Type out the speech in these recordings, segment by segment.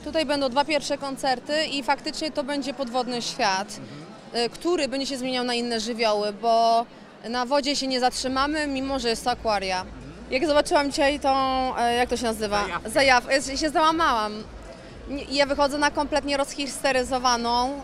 Tutaj będą dwa pierwsze koncerty i faktycznie to będzie podwodny świat, który będzie się zmieniał na inne żywioły, bo na wodzie się nie zatrzymamy, mimo że jest to akwaria. Jak zobaczyłam dzisiaj tą, jak to się nazywa? Zajawkę. Ja się załamałam. Ja wychodzę na kompletnie rozhisteryzowaną,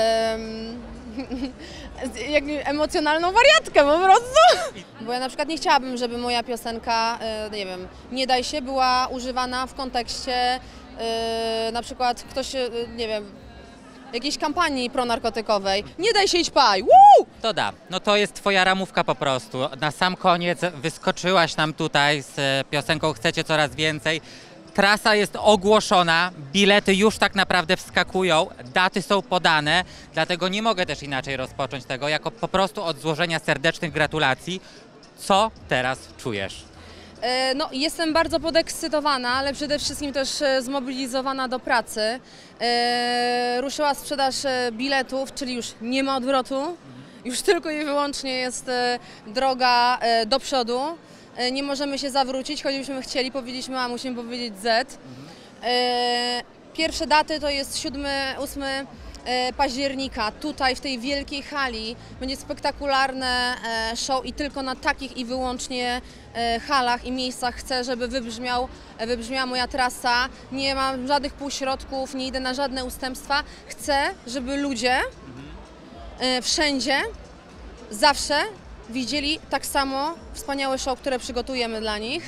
emocjonalną wariatkę po prostu. Bo ja na przykład nie chciałabym, żeby moja piosenka, nie wiem, Nie daj się, była używana w kontekście na przykład ktoś, nie wiem, jakiejś kampanii pronarkotykowej. Nie daj się, idź paj! Woo! To da. No to jest twoja ramówka po prostu. Na sam koniec wyskoczyłaś nam tutaj z piosenką Chcecie coraz więcej. Trasa jest ogłoszona, bilety już tak naprawdę wskakują, daty są podane, dlatego nie mogę też inaczej rozpocząć tego, jako po prostu od złożenia serdecznych gratulacji. Co teraz czujesz? No, jestem bardzo podekscytowana, ale przede wszystkim też zmobilizowana do pracy. Ruszyła sprzedaż biletów, czyli już nie ma odwrotu, już tylko i wyłącznie jest droga do przodu. Nie możemy się zawrócić, choćbyśmy chcieli, powiedzieliśmy A, musimy powiedzieć Z. Pierwsze daty to jest 7-8 października, tutaj w tej wielkiej hali. Będzie spektakularne show i tylko na takich i wyłącznie halach i miejscach chcę, żeby wybrzmiała moja trasa. Nie mam żadnych półśrodków, nie idę na żadne ustępstwa. Chcę, żeby ludzie wszędzie, zawsze widzieli tak samo wspaniałe show, które przygotujemy dla nich.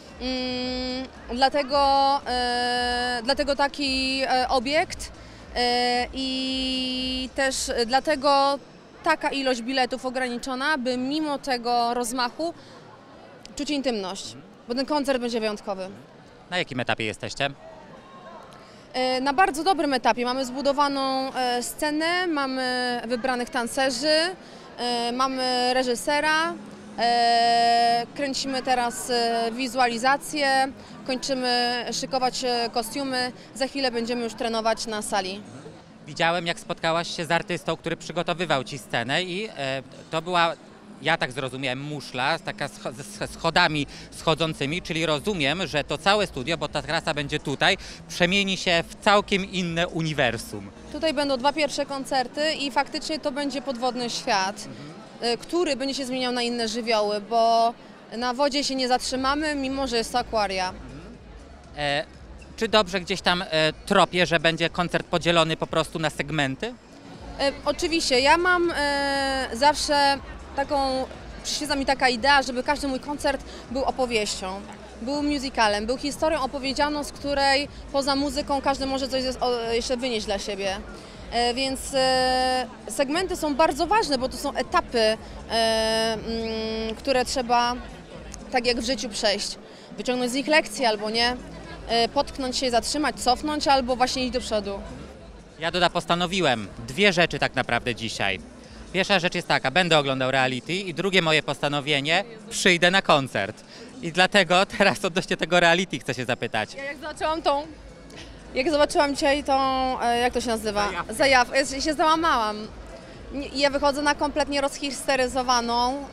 Dlatego taki obiekt i też dlatego taka ilość biletów ograniczona, by mimo tego rozmachu czuć intymność, bo ten koncert będzie wyjątkowy. Na jakim etapie jesteście? Na bardzo dobrym etapie. Mamy zbudowaną scenę, mamy wybranych tancerzy, mamy reżysera, kręcimy teraz wizualizację, kończymy szykować kostiumy, za chwilę będziemy już trenować na sali. Widziałem, jak spotkałaś się z artystą, który przygotowywał ci scenę i to była, ja tak zrozumiałem, muszla, taka ze schodami schodzącymi, czyli rozumiem, że to całe studio, bo ta trasa będzie tutaj, przemieni się w całkiem inne uniwersum. Tutaj będą dwa pierwsze koncerty i faktycznie to będzie podwodny świat, który będzie się zmieniał na inne żywioły, bo na wodzie się nie zatrzymamy, mimo że jest to akwaria. Czy dobrze gdzieś tam tropię, że będzie koncert podzielony po prostu na segmenty? Oczywiście, ja mam zawsze przyświeca mi taka idea, żeby każdy mój koncert był opowieścią, był musicalem, był historią opowiedzianą, z której poza muzyką każdy może coś jeszcze wynieść dla siebie. Więc segmenty są bardzo ważne, bo to są etapy, które trzeba, tak jak w życiu, przejść. Wyciągnąć z nich lekcje albo nie, potknąć się, zatrzymać, cofnąć albo właśnie iść do przodu. Ja postanowiłem dwie rzeczy tak naprawdę dzisiaj. Pierwsza rzecz jest taka, będę oglądał reality i drugie moje postanowienie, przyjdę na koncert. I dlatego teraz odnośnie tego reality chcę się zapytać. Jak zobaczyłam dzisiaj tą, jak to się nazywa? Zajawkę. Ja się załamałam. Ja wychodzę na kompletnie rozhisteryzowaną,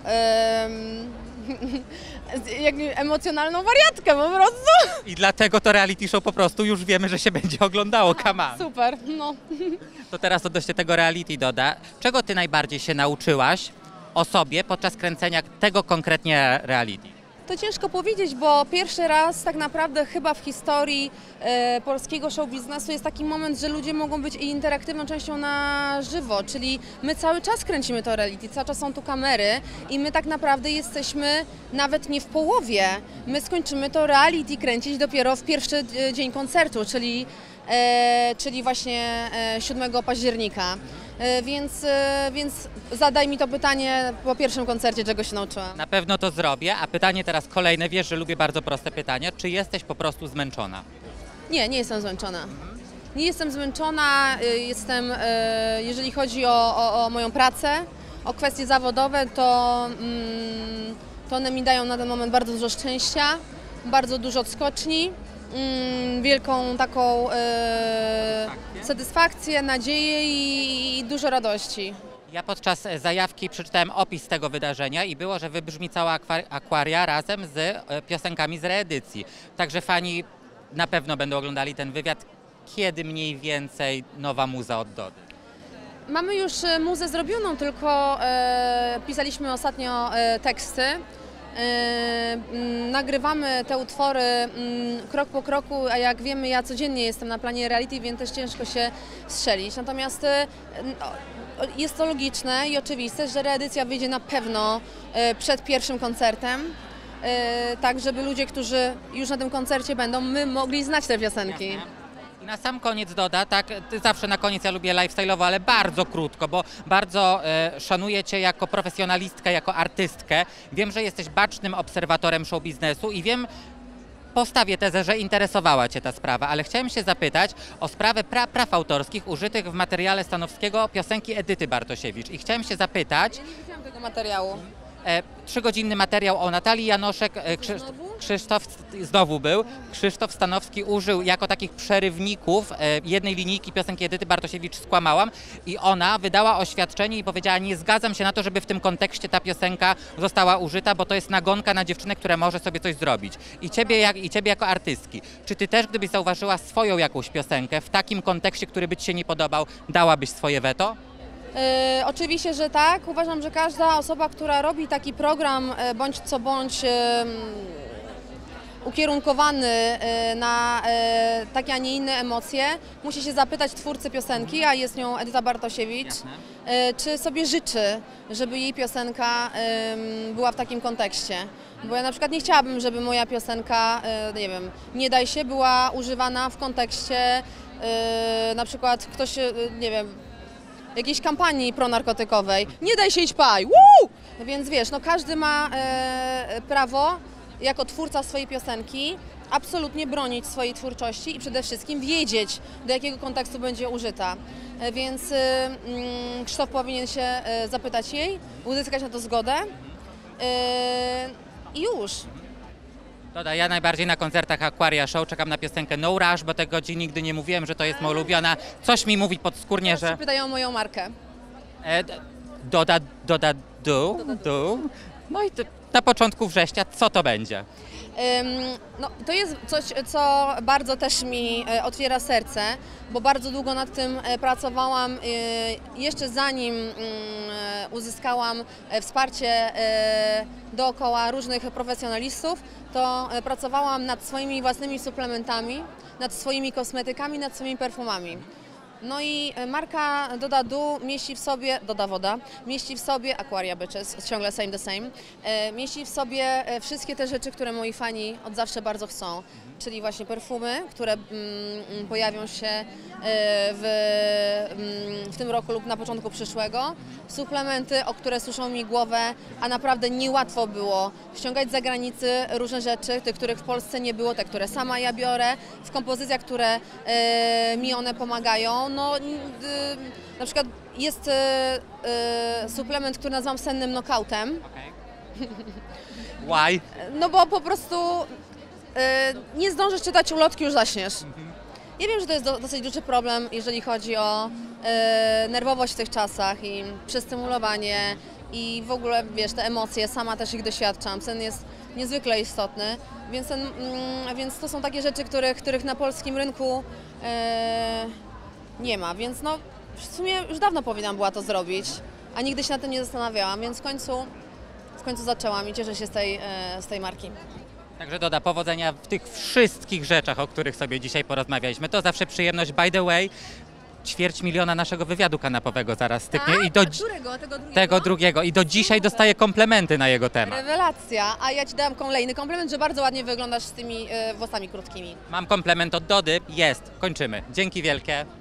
emocjonalną wariatkę po prostu. I dlatego to reality show po prostu już wiemy, że się będzie oglądało, come on. Super, no. To teraz odnośnie tego reality doda. Czego ty najbardziej się nauczyłaś o sobie podczas kręcenia tego konkretnie reality? To ciężko powiedzieć, bo pierwszy raz tak naprawdę chyba w historii polskiego show biznesu jest taki moment, że ludzie mogą być interaktywną częścią na żywo, czyli my cały czas kręcimy to reality, cały czas są tu kamery i my tak naprawdę jesteśmy nawet nie w połowie. My skończymy to reality kręcić dopiero w pierwszy dzień koncertu, czyli właśnie 7 października. Więc zadaj mi to pytanie po pierwszym koncercie, czego się nauczyłam. Na pewno to zrobię, a pytanie teraz kolejne, wiesz, że lubię bardzo proste pytania. Czy jesteś po prostu zmęczona? Nie jestem zmęczona. Nie jestem zmęczona, jeżeli chodzi o moją pracę, o kwestie zawodowe, to one mi dają na ten moment bardzo dużo szczęścia, bardzo dużo odskoczni. Wielką taką satysfakcję, nadzieję i dużo radości. Ja podczas zajawki przeczytałem opis tego wydarzenia i było, że wybrzmi cała akwaria razem z piosenkami z reedycji. Także fani na pewno będą oglądali ten wywiad. kiedy mniej więcej nowa muza od Dody? Mamy już muzę zrobioną, tylko pisaliśmy ostatnio teksty. Nagrywamy te utwory krok po kroku, a jak wiemy, ja codziennie jestem na planie reality, więc też ciężko się strzelić. Natomiast jest to logiczne i oczywiste, że reedycja wyjdzie na pewno przed pierwszym koncertem, tak żeby ludzie, którzy już na tym koncercie będą, my mogli znać te piosenki. Jasne. I na sam koniec Doda, tak, ty zawsze na koniec, ja lubię lifestyle'owo, ale bardzo krótko, bo bardzo szanuję cię jako profesjonalistkę, jako artystkę. Wiem, że jesteś bacznym obserwatorem show biznesu i wiem, postawię tezę, że interesowała cię ta sprawa, ale chciałem się zapytać o sprawę praw autorskich użytych w materiale Stanowskiego piosenki Edyty Bartosiewicz. I chciałem się zapytać... Ja nie widziałam tego materiału. 3-godzinny materiał o Natalii Janoszek, Krzysztof znowu był. Krzysztof Stanowski użył jako takich przerywników jednej linijki piosenki Edyty Bartosiewicz "Skłamałam" i ona wydała oświadczenie i powiedziała: nie zgadzam się na to, żeby w tym kontekście ta piosenka została użyta, bo to jest nagonka na dziewczynę, która może sobie coś zrobić. I ciebie jako artystki. Czy ty też, gdybyś zauważyła swoją jakąś piosenkę w takim kontekście, który by ci się nie podobał, dałabyś swoje weto? Oczywiście, że tak. Uważam, że każda osoba, która robi taki program bądź co bądź ukierunkowany na takie, a nie inne emocje, musi się zapytać twórcy piosenki, a jest nią Edyta Bartosiewicz, czy sobie życzy, żeby jej piosenka była w takim kontekście. Bo ja na przykład nie chciałabym, żeby moja piosenka, nie wiem, Nie daj się, była używana w kontekście na przykład ktoś, nie wiem, jakiejś kampanii pronarkotykowej. Nie daj się iść paj! Woo! Więc wiesz, no każdy ma prawo jako twórca swojej piosenki absolutnie bronić swojej twórczości i przede wszystkim wiedzieć, do jakiego kontekstu będzie użyta. Więc Krzysztof powinien się zapytać jej, uzyskać na to zgodę i już. Doda, ja najbardziej na koncertach Aquaria Show czekam na piosenkę No Rush, bo tego ci nigdy nie mówiłem, że to jest moja ulubiona. Coś mi mówi podskórnie, Teraz że... się pytają o moją markę. Doda, do. No i na początku września co to będzie? No, to jest coś, co bardzo też mi otwiera serce, bo bardzo długo nad tym pracowałam. Jeszcze zanim uzyskałam wsparcie dookoła różnych profesjonalistów, to pracowałam nad swoimi własnymi suplementami, nad swoimi kosmetykami, nad swoimi perfumami. No i marka Doda Du mieści w sobie, Doda Woda, mieści w sobie, Aquaria Bitches, ciągle same the same, mieści w sobie wszystkie te rzeczy, które moi fani od zawsze bardzo chcą, czyli właśnie perfumy, które pojawią się w tym roku lub na początku przyszłego, suplementy, o które suszą mi głowę, a naprawdę niełatwo było ściągać z zagranicy różne rzeczy, tych, których w Polsce nie było, te, które sama ja biorę, w kompozycjach, które mi one pomagają. No, na przykład jest suplement, który nazywam sennym knockoutem. Why? No bo po prostu nie zdążysz czytać ulotki, już zaśniesz. Ja wiem, że to jest dosyć duży problem, jeżeli chodzi o nerwowość w tych czasach i przestymulowanie i w ogóle, wiesz, te emocje, sama też ich doświadczam. Sen jest niezwykle istotny, więc to są takie rzeczy, których na polskim rynku nie ma, więc no w sumie już dawno powinnam była to zrobić, a nigdy się nad tym nie zastanawiałam, więc w końcu zaczęłam i cieszę się z tej marki. Także Doda, powodzenia w tych wszystkich rzeczach, o których sobie dzisiaj porozmawialiśmy. To zawsze przyjemność. By the way, 250 000 naszego wywiadu kanapowego zaraz styknie. Tak? I do Którego? Tego drugiego? tego drugiego. I do dzisiaj dostaję komplementy na jego temat. Rewelacja, a ja Ci dałam kolejny komplement, że bardzo ładnie wyglądasz z tymi włosami krótkimi. Mam komplement od Dody. Jest. Kończymy. Dzięki wielkie.